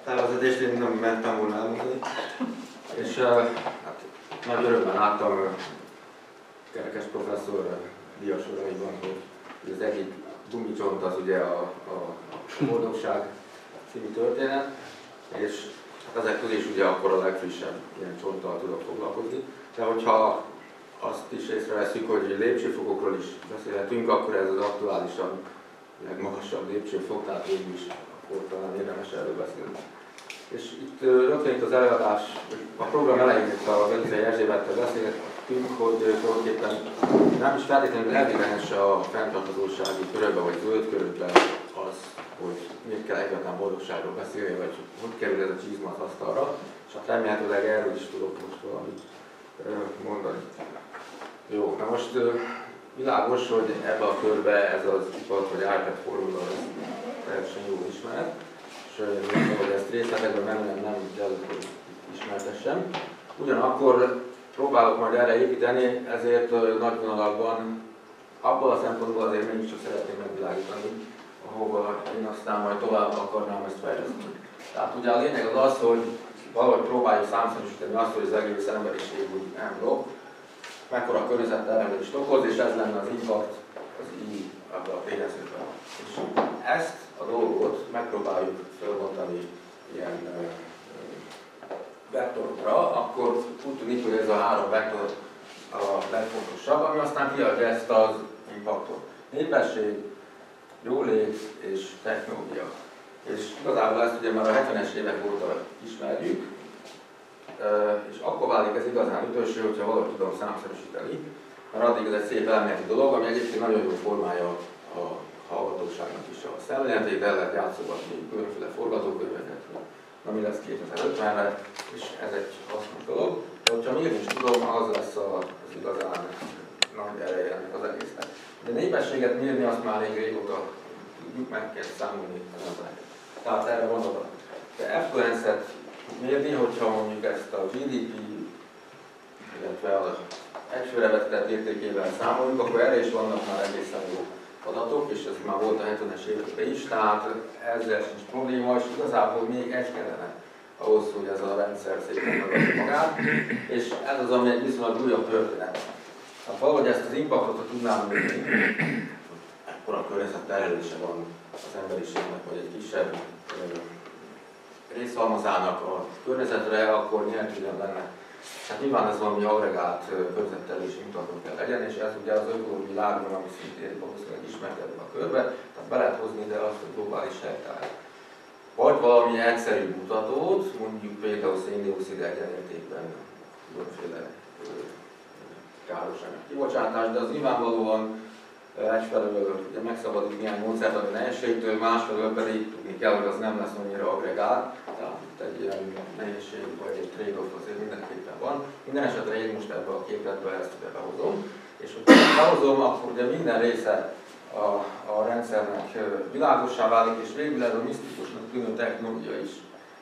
tervezetést én nem mertem volna elmondani. És hát, nagy örömmel láttam Kerekes professzor diasoraiban, hogy az egyik gumicsont az ugye a boldogság című történet, és ezek közé is ugye akkor a legfrissebb ilyen csonttal tudok foglalkozni. De hogyha azt is észreveszünk, hogy lépcsőfokokról is beszélhetünk, akkor ez az aktuálisan legmagasabb lépcsőfok, tehát végül is akkor talán érdemes erről beszélni. És itt rögtön itt az előadás, a program elején itt a Velicei Erzsébettel beszéltünk, hogy tulajdonképpen nem is feltétlenül evidens a fenntarthatósági körökbe vagy zöld körökbe az, hogy miért kell egyáltalán boldogságról beszélni, vagy hogy kerül ez a csizma az asztalra, és hát remélhetőleg erről is tudok most valamit mondani. Jó, na most világos, hogy ebbe a körbe ez az ipar vagy iPad formula teljesen jól ismert, és hogy ezt részletekben nem kell, hogy ismertessem. Ugyanakkor próbálok majd erre építeni, ezért nagy vonalakban abban a szempontból azért mégiscsak szeretném megvilágítani, ahova én aztán majd tovább akarnám ezt fejleszteni. Tehát ugye a lényeg az az, hogy valahogy próbáljuk számszerűsíteni azt, hogy az egész emberiség úgy nem blokk, mekkora környezetterhelést okoz, és ez lenne az impact, az I abban a tényezőben. És ezt a dolgot megpróbáljuk felbontani ilyen vektorokra, akkor úgy tűnik, hogy ez a három vektor a legfontosabb, ami aztán kiadja ezt az impactot. Népesség, jólét és technológia. És igazából ezt ugye már a 70-es évek óta ismerjük, és akkor válik ez igazán ütőső, hogyha valahogy tudom számszerűsíteni, mert addig ez egy szép elméleti dolog, ami egyébként nagyon jó formája a hallgatóságnak is a szemléletét, el lehet játszogatni különféle forgatókönyveket, ami lesz 2050-re, és ez egy hasznos dolog. De hogyha mérni is tudom, az lesz az igazán nagy ereje ennek az egésznek. De a népességet mérni azt már elég régóta tudjuk, meg kell számolni az embereket. Tehát erre van oda. De effluence-et mérni, hogyha mondjuk ezt a GDP, illetve az egyfőre vetített értékével számoljuk, akkor erre is vannak már egészen jó adatok, és ez már volt a 70-es években is, tehát ezzel sincs probléma, és igazából még egy kellene ahhoz, hogy ez a rendszer szépen megadja magát, és ez az, ami egy viszonylag újabb történet. Hát valahogy ezt az impactot tudnám mérni, ekkora környezetterhelése van az emberiségnek, vagy egy kisebb részhalmazának a környezetre, akkor nélkülen lenne. Hát nyilván ez valami agregált környezetterhelési mutató kell legyen, és ez ugye az ökológiai lábnyom, ami szintén valószínűleg ismert ebben a körbe, tehát be lehet hozni ide azt, hogy globális hektár. Vagy valami egyszerű mutatót, mondjuk például szén-dioxid egyenértékben különféle káros anyag kibocsátás, de az nyilvánvalóan egyfelől ugye megszabadít néhány módszertani nehézségtől, másfelől pedig tudni kell, hogy az nem lesz annyira agregált, tehát itt egy ilyen nehézség vagy egy trade-off azért mindenképpen van. Minden esetre én most ebbe a képletbe ezt behozom, és hogyha behozom, akkor ugye minden része a rendszernek világossá válik, és végül ez a misztikusnak tűnő technológia is,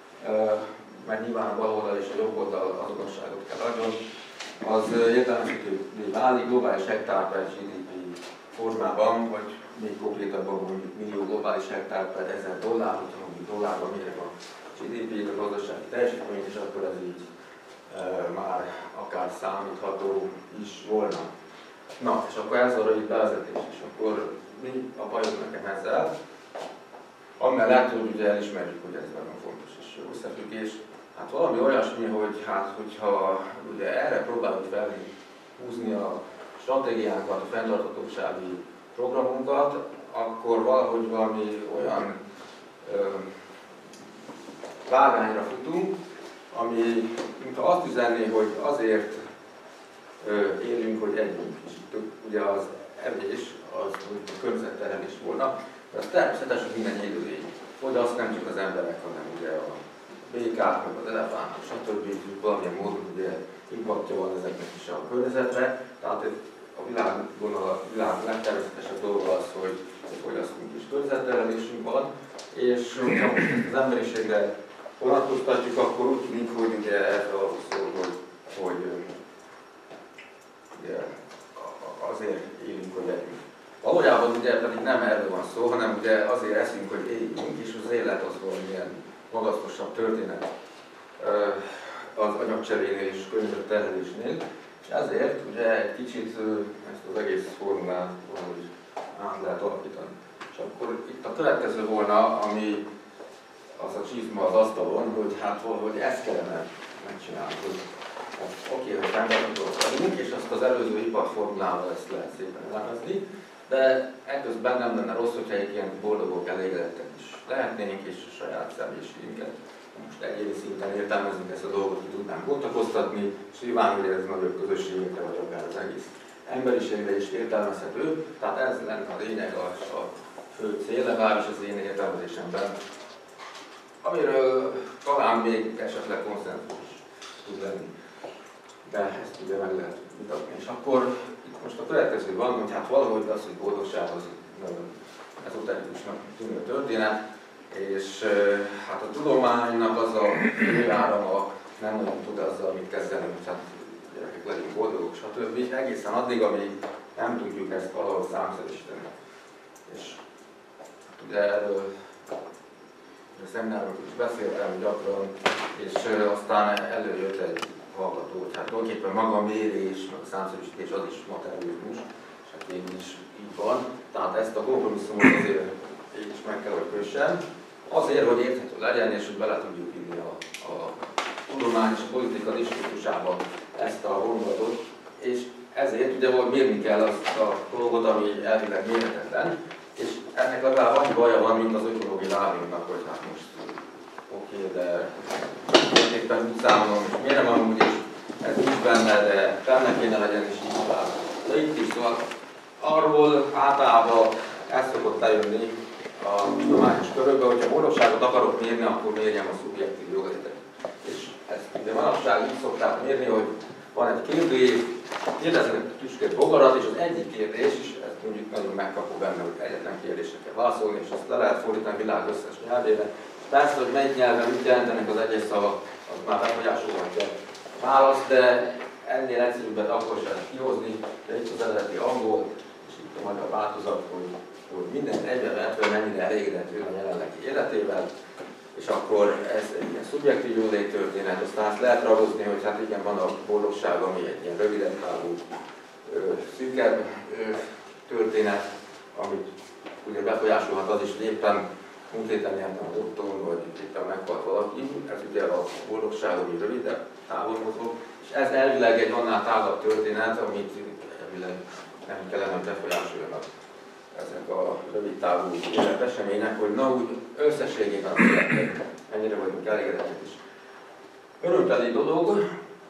mert nyilván a bal oldal és a jobb oldal azonosságot kell adjon, az értelmezhetővé válik globális hektár per GDP formában, vagy még konkrétabban mondjuk millió globális hektár per $1000, hogyha mondjuk dollárban mérjük a GDP-t, a gazdasági teljesítményt, és akkor ez így már akár számítható is volna. Na, és akkor ez a rövid bevezetés, és akkor mi a bajunk nekem ezzel? Amellett, hogy ugye elismerjük, hogy ez nagyon fontos és jó összefüggés. Hát valami olyasmi, hogy hát, hogyha ugye erre próbáljuk felhúzni a stratégiánkat, a fenntarthatósági programunkat, akkor valahogy valami olyan vágányra futunk, ami mintha azt üzenné, hogy azért élünk, hogy együnk is. Ugye az evés, az a környezetterhelés volna, de az természetesen minden élőlény. Fogyaszt nem csak az emberek, hanem ugye a békák, meg az elefántok, stb. Valamilyen módon ugye impaktja van ezeknek is a környezetre. Tehát a világ legtermészetesebb dolga az, hogy fogyasztunk és környezetterhelésünk van, és ha most az emberiségre vonatkoztatjuk, akkor úgy tűnik, hogy ugye erről szól, hogy ugye, azért élünk, hogy együnk. Valójában ugye pedig nem erről van szó, hanem ugye azért eszünk, hogy éljünk, és az élet az valamilyen magasztosabb történet az anyagcserénél és környezetterhelésnél, és ezért ugye egy kicsit ezt az egész formulát valahogy át lehet alakítani. És akkor itt a következő volna, ami az a csizma az asztalon, hogy hát valahogy ezt kellene megcsinálni, hogy oké, hogy fenntarthatóak vagyunk, és azt az előző iparformulával ezt lehet szépen elemezni, de ekközben nem lenne rossz, hogyha egy ilyen boldogok, elégedettek is lehetnénk, és a saját személyiségünket most egyéni szinten értelmezni ezt a dolgot, hogy tudnánk bontakoztatni, és nyilván, hogy ez nagyobb közösségekre, vagy akár az egész emberiségre is értelmezhető, tehát ez lenne a lényeg, a fő cél, legalábbis az én értelmezésemben, amiről talán még esetleg konszenzus tud lenni, de ezt ugye meg lehet vitatni. És akkor itt most a következő van, hogy hát valahogy az, hogy boldogság az ezoterikusnak tűnő történet, és hát a tudománynak az a főárama nem nagyon tud azzal mit kezdeni, hogy hát gyerekek legyünk boldogok, stb. Egészen addig, amíg nem tudjuk ezt valahogy számszerűsíteni. És hát ugye erről a szemináron is beszéltem gyakran, és aztán előjött egy hallgató, hogy hát tulajdonképpen maga a mérés, meg a számszerűsítés az is materializmus, és hát végül is így van. Tehát ezt a kompromisszumot azért így is meg kell, hogy kössem, azért, hogy érthető legyen, és hogy bele tudjuk vinni a tudomány és a politika diskurzusába ezt a gondolatot, és ezért ugye mérni kell azt a dolgot, ami elvileg mérhetetlen, és ennek legalább annyi baja van, mint az ökológiai lábnyomnak, hogy hát most oké, de éppen úgy számolom, és mérem amúgy is, ez nincs benne, de benne kéne legyen, és így tovább. De itt is, szóval arról általában el szokott lejönni a tudományos körökbe, hogyha boldogságot akarok mérni, akkor mérjem a szubjektív joglétet. És ezt ugye manapság így szokták mérni, hogy van egy kérdés, kérdeznek tüskét bogarat, és az egyik kérdés, és ezt mondjuk nagyon megkapó benne, hogy egyetlen kérdésre kell válaszolni, és azt le lehet fordítani a világ összes nyelvére. Persze, hogy melyik nyelven mit jelentenek az egyes szavak, az már befolyásolhatja a választ, de ennél egyszerűbbet akkor sem kihozni, de itt az eredeti angol, és itt a magyar változat, hogy minden egyben mennyire elégedett ő a jelenlegi életével, és akkor ez egy ilyen szubjektív jóléttörténet, aztán azt lehet ragozni, hogy hát igen, van a boldogság, ami egy ilyen rövidebb távú, szűkebb történet, amit ugye befolyásolhat az is, hogy éppen múlt héten jártam az otthon, vagy éppen meghalt valaki, ez ugye a boldogság, ami rövidebb távon mozog, és ez elvileg egy annál tágabb történet, amit elvileg nem kellene befolyásoljanak ezek a rövid távú életesemények, hogy na úgy összességében az életek, ennyire vagyunk elégedettek is. Örömteli dolog,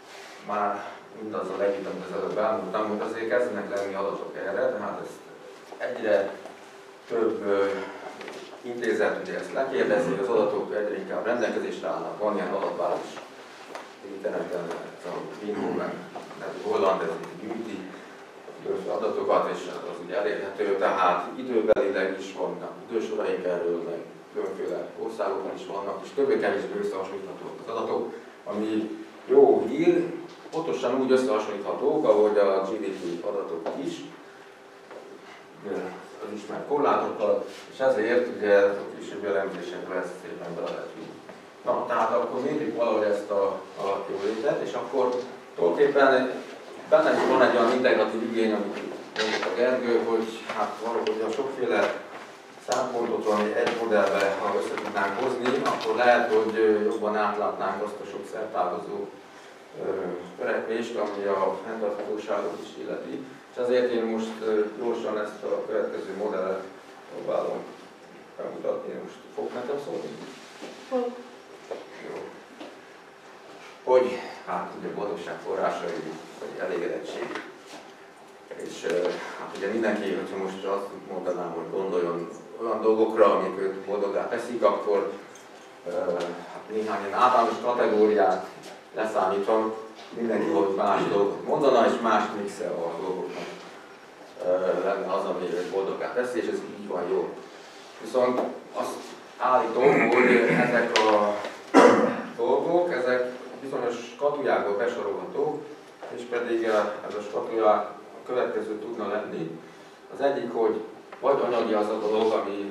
már mindazzal együtt, amit az előbb elmondtam, hogy azért kezdenek lenni adatok erre, tehát ezt egyre több intézet ugye ezt lekérdezi, az adatok egyre inkább rendelkezésre állnak, van ilyen adatbázis interneten, ez a Bingo-ben, Holland, ez gyűjti adatokat, és az ugye elérhető, tehát időbelileg is vannak idősoraink erről, meg különféle országokban is vannak, és többé-kevésbé összehasonlíthatók az adatok, ami jó hír, pontosan úgy összehasonlíthatók, ahogy a GDP adatok is, az ismert korlátokkal, és ezért ugye a későbbi elemzésekre ezt szépen bele lehet vinni. Na, tehát akkor mérjük valahogy ezt a jólétet, és akkor tulajdonképpen benne is van egy olyan integratív igény, amit mondjuk a Gergő, hogy hát valahogy a sokféle szempontot, ami egy modellbe, ha össze tudnánk hozni, akkor lehet, hogy jobban átlátnánk azt a sok szertágazó törekvést, ami a fenntarthatóságot is illeti. És azért én most gyorsan ezt a következő modellet próbálom bemutatni. Most fog nekem szólni? Jó. Hogy hát ugye boldogság forrásai, vagy elégedettség. És hát ugye mindenki, hogyha most azt mondanám, hogy gondoljon olyan dolgokra, amik őt boldoggá teszik, akkor hát néhány ilyen általános kategóriát leszámítva, mindenki volt más dolgot mondana, és más mixe a dolgoknak lenne az, ami őt boldoggá teszi, és ez így van jó. Viszont azt állítom, hogy ezek a dolgok, ezek bizonyos skatujákból besorolhatók, és pedig ez a skatuja a következő tudna lenni. Az egyik, hogy vagy anyagi az a dolog, ami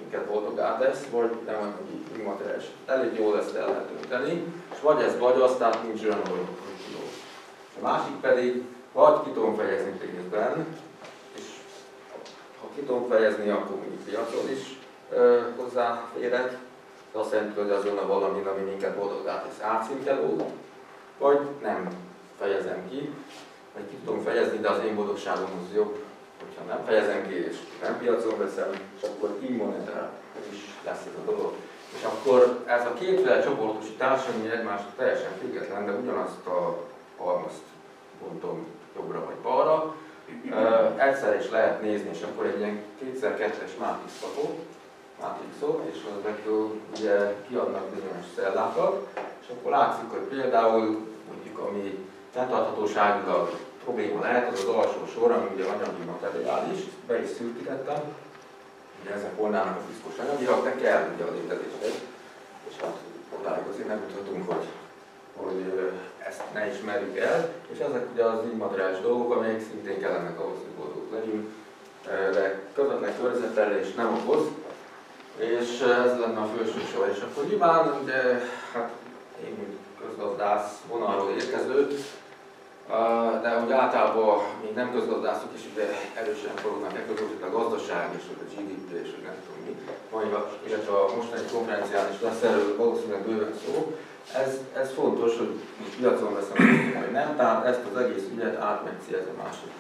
minket boldoggá tesz, vagy nem annyi immateriális. Elég jól ezt el lehet dönteni, és vagy ez vagy az, tehát nincs olyan, hogy jó. A másik pedig, vagy ki tudom fejezni pénzben, és ha ki tudom fejezni, akkor mondjuk piacon is hozzáférek, de azt jelenti, hogy az volna valami, ami minket boldoggá tesz átszínkelő, vagy nem fejezem ki, vagy ki tudom fejezni, de az én boldogságomhoz jobb, hogyha nem fejezem ki, és nem piacon veszem, és akkor immonetár is lesz ez a dolog. És akkor ez a kétféle csoportosítás, ami egymástól teljesen független, de ugyanazt a halmazt bontom jobbra vagy balra, egyszer is lehet nézni, és akkor egy ilyen 2x2-es mátrixot, és azokból ugye kiadnak bizonyos cellákat, és akkor látszik, hogy például mondjuk ami fenntarthatóságilag probléma lehet, az az alsó sor, ami ugye anyagi materiális, be is szürkítettem, ugye ezek volnának a piszkos anyagiak, de kell ugye az étezéshez, és hát odáig azért nem juthatunk, hogy ezt ne ismerjük el, és ezek ugye az immateriális dolgok, amelyek szintén kellenek ahhoz, hogy boldogok legyünk, de közvetlen környezetterhelést nem okoz, és ez lenne a felső sor. És akkor nyilván, ugye, hát én, mint közgazdász vonalról érkező, de úgy általában még nem közgazdászok is ugye erősen forognak között a gazdaság és a GDP és nem tudom mi. Illetve a mostani konferencián is lesz erről valószínűleg bőven szó. Ez fontos, hogy piacon veszem, vagy nem, tehát ezt az egész ügyet átmetszi ez a másik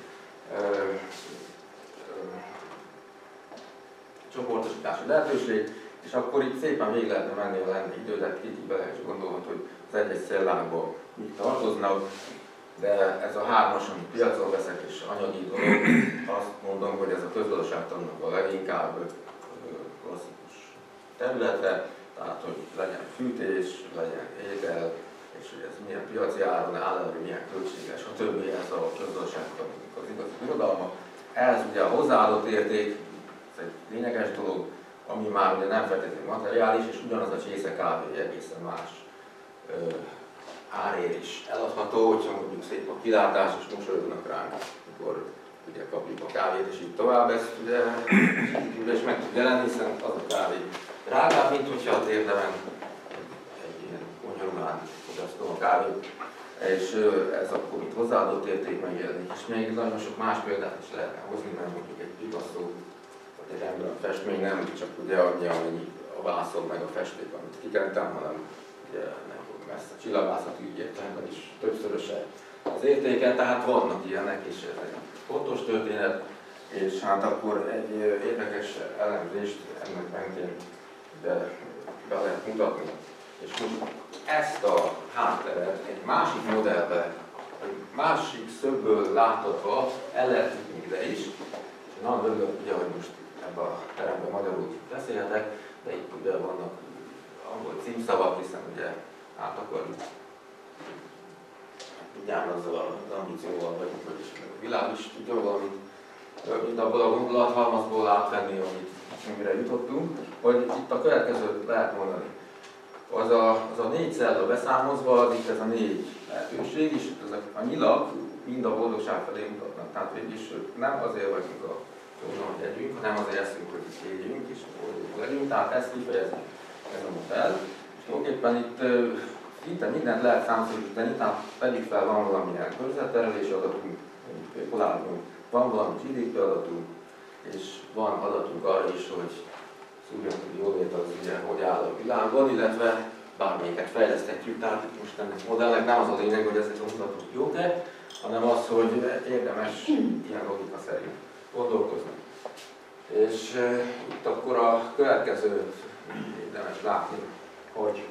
csoportosítási lehetőség, és akkor itt szépen végig lehetne menni, ha lenne idő, de így bele is gondolhat, hogy az egy-egy cellákban mit tartoznak, de ez a hármas, amit piacon veszek és anyagi dolog, azt mondom, hogy ez a közgazdaságtannak a leginkább klasszikus területe, tehát hogy legyen fűtés, legyen étel, és hogy ez milyen piaci áron áll el, hogy milyen költséges, a többi ez a közgazdaságtannak az igazi irodalma. Ez ugye a hozzáadott érték, ez egy lényeges dolog, ami már ugye nem feltétlenül materiális, és ugyanaz a csésze kávé egészen más árért is eladható, hogyha mondjuk szép a kilátás és mosolyognak ránk, akkor ugye kapjuk a kávét és így tovább, ezt ugye is meg tud jelenni, hiszen az a kávé drágább, mint hogyha a térdemen egy ilyen konyharulán fogyasztom a kávét, és ez akkor mint hozzáadott érték megjelenik. És még nagyon sok más példát is lehetne hozni, mert mondjuk egy Picasso vagy egy Rembrandt festmény nem csak ugye annyi, amennyi a vászon meg a festék, amit kikentem, hanem ugye messze a csillagászati ügyértelemben is többszöröse az értéke, tehát vannak ilyenek, és ez egy fontos történet, és hát akkor egy érdekes elemzést ennek mentén be lehet mutatni. És most ezt a hátteret egy másik modellbe, egy másik szögből láthatva el lehet jutni ide is, és nagyon örülök, ugye, hogy most ebben a teremben magyarul beszélhetek, de itt ugye vannak angol címszavak, hiszen ugye át akarjuk ugyanazzal az ambícióval, vagy a világ is tudja valamit, mint abból a gondolathalmazból átvenni, amire jutottunk, hogy itt a következőt lehet mondani. Az a 4 cella beszámozva, az itt ez a 4 lehetőség, és ezek a nyilak mind a boldogság felé mutatnak. Tehát végülis nem azért vagyunk a józan, hogy együnk, hanem azért eszünk, hogy itt éljünk, és boldogok legyünk, tehát ezt kifejezni ez a modell. És tulajdonképpen itt szinte mindent lehet számszerűsíteni, tehát vegyük fel, van valamilyen környezetterhelési adatunk, van valami GDP adatunk, és van adatunk arra is, hogy szubjektív jólét az ugye hogy áll a világon, illetve bármelyiket fejleszthetjük, tehát itt most ennek modellnek nem az a lényeg, hogy ezek a mutatók jók-e, hanem az, hogy érdemes ilyen logika szerint gondolkozni. És itt akkor a következőt érdemes látni, hogy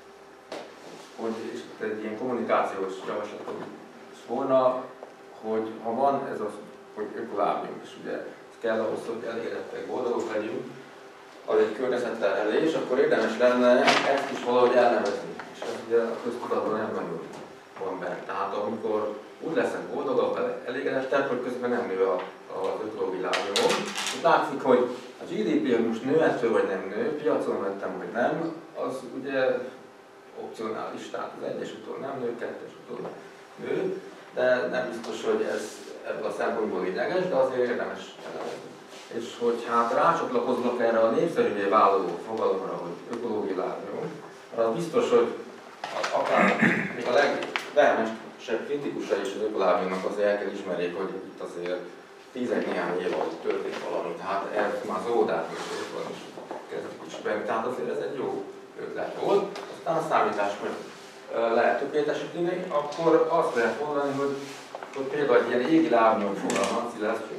és egy ilyen kommunikációs javaslatom is volna, hogy ha van ez az, hogy ökolábium, és ugye ez kell ahhoz, hogy elégedettek, boldogok legyünk, az egy környezetterhelés, akkor érdemes lenne ezt is valahogy elnevezni. És ez ugye a köztudatban nem nagyon van benne. Tehát amikor úgy leszek boldogabb, elégedettebb, hogy közben nem nő az ökológiai lábnyomom. Itt látszik, hogy a GDP most nő ettől vagy nem nő, piacon vettem vagy nem, az ugye opcionális, tehát az egyes utól nem nő, kettes utól nő, de nem biztos, hogy ez ebből a szempontból lényeges, de azért érdemes elemezni. és hogy hát rácsatlakoznak erre a népszerűvé váló fogalomra, hogy ökológiai lábnyom, az biztos, hogy akár még a legvehemesebb kritikusai is az ökolábnyomnak azért el kell ismerjék, hogy itt azért 10 néhány év alatt történt valami, tehát ez már az óvodától is kezdjük ismerni, tehát azért ez egy jó ötlet volt. Aztán a számítás lehet tökéletesíteni, akkor azt lehet mondani, hogy például egy ilyen égi lábnyom fogalmat,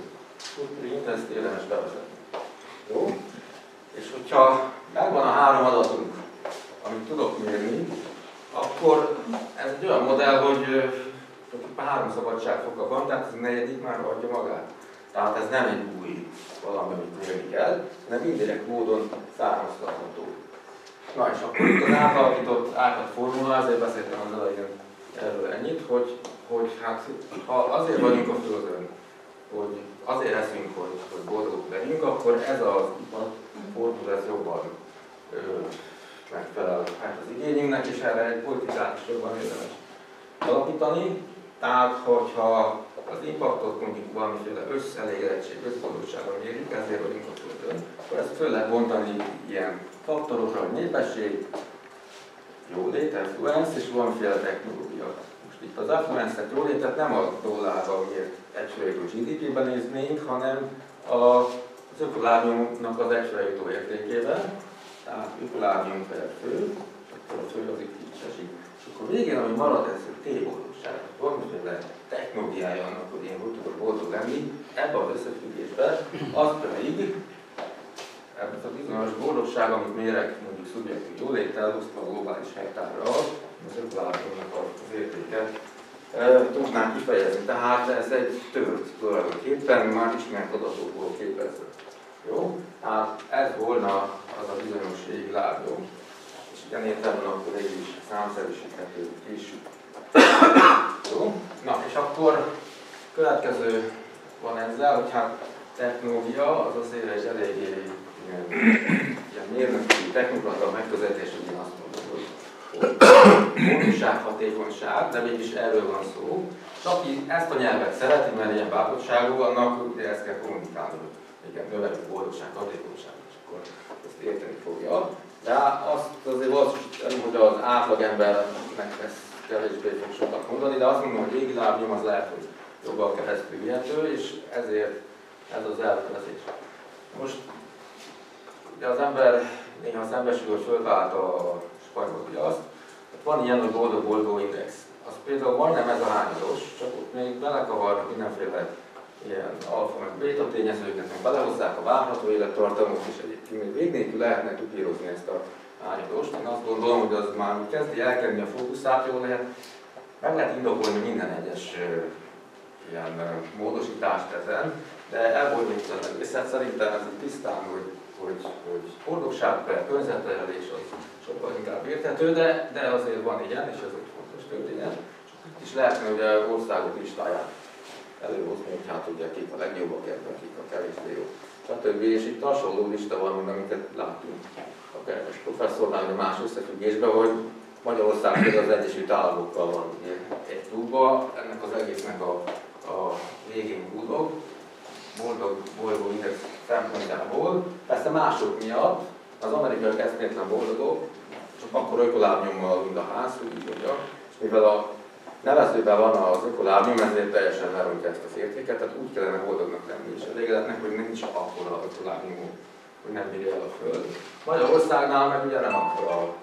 ezt érdemes bevezetni. Jó? És hogyha megvan a 3 adatunk, amit tudok mérni, akkor ez egy olyan modell, hogy 3 szabadságfoka van, tehát ez a 4. már adja magát. Tehát ez nem egy új valami, amit mérni kell, hanem indirekt módon származtatható. Na és akkor itt az átalakított formula, ezért beszéltem az elején erről ennyit, hogy hát ha azért vagyunk a Földön, hogy azért eszünk, hogy boldogok legyünk, akkor ez az formula ez jobban megfelel hát az igényünknek, és erre egy politikát is jobban érdemes alapítani. Tehát, hogyha az impaktot mondjuk valamiféle összelégedettség, összboldogságra mérjük, ezért vagyunk a Földön, akkor ezt föl lehet bontani ilyen faktorokra, hogy népesség, jólét, affluence és valamiféle technológia. Most itt az affluence-et, jólétet nem a dollárral mért egyfőjutó GDP-ben néznénk, hanem az ökolábnyomnak az egyfőjutó értékével, tehát ökolábnyom per fő, akkor a fő az itt így esik. És akkor végén, ami marad, ez a T-boldogság, valamiféle technológiája annak, hogy én hogy tudok boldog lenni, ebben az összefüggésben az pedig, ez a bizonyos boldogság, amit mérek mondjuk szubjektív jóléttel, osztva a globális hektárra, az ökolábnyomnak az értéket tudnánk kifejezni. Tehát ez egy tört tulajdonképpen már ismert adatokból képezve. Jó? Tehát ez volna az a bizonyos égi lábnyom. És ilyen értelemben akkor egy is számszerűsíthető is. Jó? Na, és akkor következő van ezzel, hogy hát technológia, az azért egy eléggé ilyen mérnöki technokrata megközelítés, hogy én azt mondom, hogy boldogság, hatékonyság, de mégis erről van szó. És aki ezt a nyelvet szereti, mert ilyen bátorságú vannak, ugye ezt kell kommunikálni, hogy igen, növeljük boldogság, hatékonyság, és akkor ezt érteni fogja. De azt azért valószínűleg, hogy az átlagembernek ezt kevésbé fog sokat mondani, de azt mondom, hogy égi lábnyom az lehet, hogy jobban keresztül vihető, és ezért ez az elkövezés. Most ugye az ember néha szembesül, hogy fölvált a spanyol viaszt. Van ilyen, hogy boldog-boldogó index. Az például majdnem ez a hányados, csak ott még belekavarnak mindenféle ilyen alfa meg béta tényezőket, meg belehozzák a várható élettartamot, és egyébként még vég nélkül lehetne kupírozni ezt a hányadost. Én azt gondolom, hogy az már kezdi elkenni a fókuszát, jól lehet. Meg lehet indokolni minden egyes ilyen módosítást ezen, de elbonyolítani az egészet. Szerintem ez így tisztán, hogy boldogság per környezetterhelés az sokkal inkább érthető, de azért van ilyen, és ez egy fontos történet. Itt is lehetne ugye országok listáját előhozni, hogy hát ugye kik a legjobbak ebben, kik a kevésbé jó, stb. És itt hasonló lista van, mint amiket láttunk a Kerkes professzornál, vagy más összefüggésben, hogy Magyarország például az Egyesült Államokkal van egy túlba, ennek az egésznek a végén gúdog, boldogó index szempontjából. Persze mások miatt, az amerikaiak eszméletlen boldogok, csak akkor ökolábnyommal, mint a ház, hogy így mondja, és mivel a nevezőben van az ökolábnyom, ezért teljesen lerontja ezt az értéket, tehát úgy kellene boldognak lenni és elégedetnek, hogy nincs akkora ökolábnyom, hogy nem bírja el a Föld. Magyarországnál meg ugye nem akkora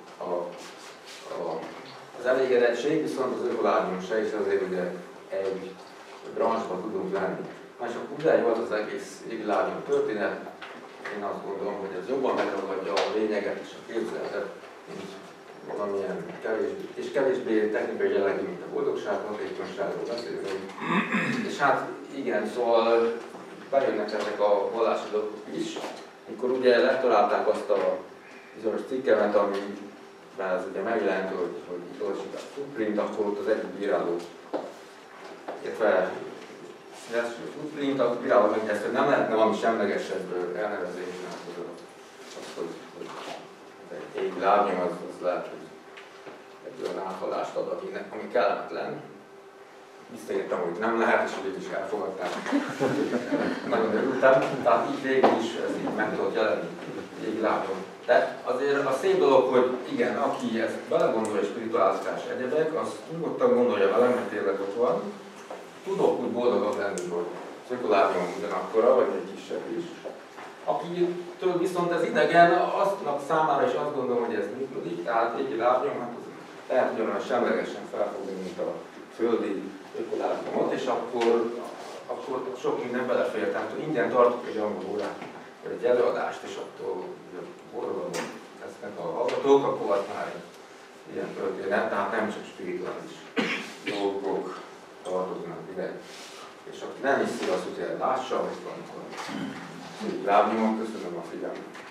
az elégedettség, viszont az ökolábnyom se, és azért ugye egy branchban tudunk lenni. Na és akkor ugye volt az egész égi lábnyom történet, én azt gondolom, hogy ez jobban megragadja a lényeget és a képzeletet, mint valamilyen kevésbé technikai jellegű, mint a boldogság, hatékonyságról beszélünk. És hát igen, szóval bejönnek ezek a vallási dolgok is, mikor ugye lektorálták azt a bizonyos cikkemet, amiben ez ugye megjelent, hogy a footprint, akkor ott az egyik bíráló, illetve a footprint, a bíráló megjelent, hogy nem lehetne valami semlegesebb elnevezésnek, hogy egy égi lábnyom, az lehet, hogy egy olyan áthalást ad, ami kellemetlen. visszaírtam, hogy nem lehet, és végül is elfogadták. Nagyon örültem, tehát így végül is ez így meg tudott jelenni jéglábon. De azért a szép dolog, hogy igen, aki ezt belegondol és spirituálizás egyebek, az nyugodtan gondolja velem, mert tényleg ott van. Tudok úgy boldogabb lenni, hogy cirkulárium ugyanakkora, vagy egy kisebb is. Akitől viszont ez idegen, aznak számára is azt gondolom, hogy ez működik, tehát egy lábnyom, hát az lehet ugyanolyan semlegesen felfogni, mint a földi ökolábnyomot, és akkor sok minden belefér. Tehát ingyen tartok egy angol órát, vagy egy előadást, és attól boldogan lesznek a hallgatók, akkor az már ilyen történet, tehát nem csak spirituális dolgok tartoznak ide. És aki nem hiszi, az ugye lássa, hogy van lábnyomot. Köszönöm a figyelmet.